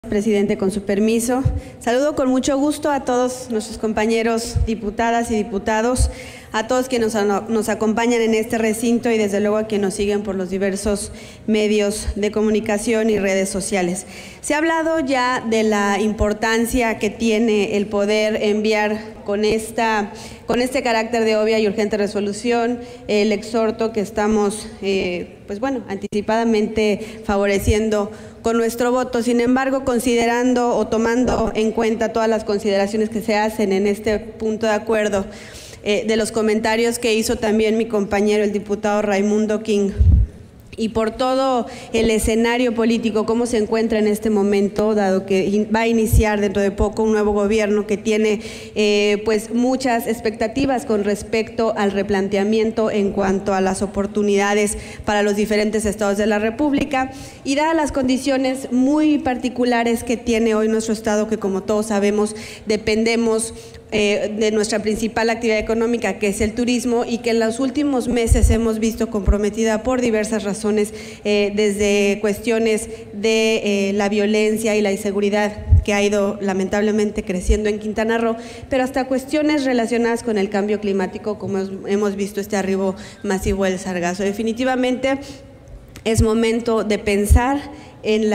Presidente, con su permiso. Saludo con mucho gusto a todos nuestros compañeros diputadas y diputados, a todos quienes nos acompañan en este recinto y desde luego a quienes nos siguen por los diversos medios de comunicación y redes sociales. Se ha hablado ya de la importancia que tiene el poder enviar con este carácter de obvia y urgente resolución el exhorto que estamos, anticipadamente favoreciendo con nuestro voto. Sin embargo, considerando o tomando en cuenta todas las consideraciones que se hacen en este punto de acuerdo, de los comentarios que hizo también mi compañero el diputado Raimundo King, y por todo el escenario político, cómo se encuentra en este momento, dado que va a iniciar dentro de poco un nuevo gobierno que tiene muchas expectativas con respecto al replanteamiento en cuanto a las oportunidades para los diferentes estados de la República, y dadas las condiciones muy particulares que tiene hoy nuestro estado, que como todos sabemos dependemos de nuestra principal actividad económica, que es el turismo, y que en los últimos meses hemos visto comprometida por diversas razones, desde cuestiones de la violencia y la inseguridad que ha ido lamentablemente creciendo en Quintana Roo, pero hasta cuestiones relacionadas con el cambio climático, como hemos visto este arribo masivo del sargazo. Definitivamente es momento de pensar en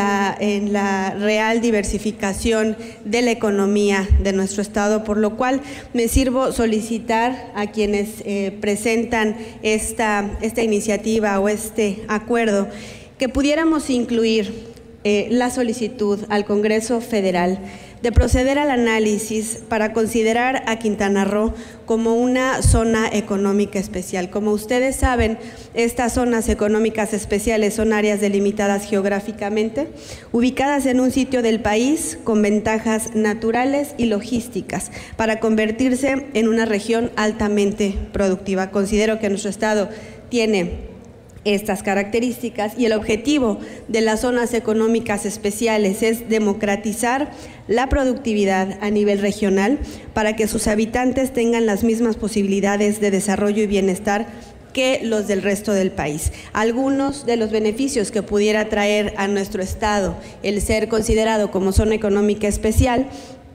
la real diversificación de la economía de nuestro estado, por lo cual me sirvo solicitar a quienes presentan esta iniciativa o este acuerdo que pudiéramos incluir la solicitud al Congreso Federal de proceder al análisis para considerar a Quintana Roo como una zona económica especial. Como ustedes saben, estas zonas económicas especiales son áreas delimitadas geográficamente, ubicadas en un sitio del país con ventajas naturales y logísticas para convertirse en una región altamente productiva. Considero que nuestro estado tiene estas características, y el objetivo de las zonas económicas especiales es democratizar la productividad a nivel regional para que sus habitantes tengan las mismas posibilidades de desarrollo y bienestar que los del resto del país. Algunos de los beneficios que pudiera traer a nuestro estado el ser considerado como zona económica especial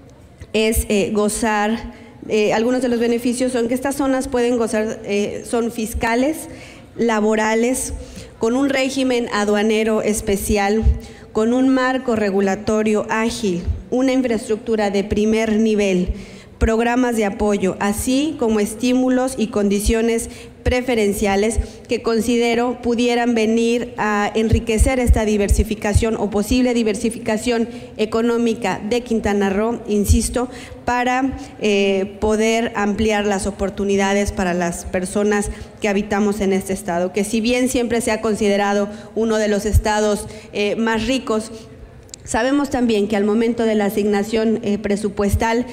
es algunos de los beneficios son que estas zonas pueden gozar, son fiscales, laborales, con un régimen aduanero especial, con un marco regulatorio ágil, una infraestructura de primer nivel, programas de apoyo, así como estímulos y condiciones preferenciales que considero pudieran venir a enriquecer esta diversificación o posible diversificación económica de Quintana Roo, insisto, para poder ampliar las oportunidades para las personas que habitamos en este estado, que si bien siempre se ha considerado uno de los estados más ricos, sabemos también que al momento de la asignación presupuestal,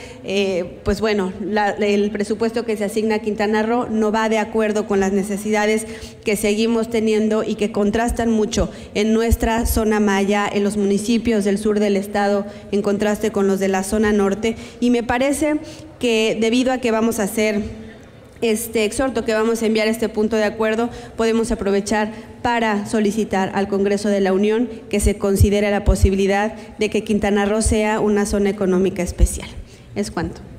el presupuesto que se asigna a Quintana Roo no va de acuerdo con las necesidades que seguimos teniendo y que contrastan mucho en nuestra zona maya, en los municipios del sur del estado, en contraste con los de la zona norte. Y me parece que debido a que vamos a hacer este exhorto, que vamos a enviar este punto de acuerdo, podemos aprovechar para solicitar al Congreso de la Unión que se considere la posibilidad de que Quintana Roo sea una zona económica especial. Es cuanto.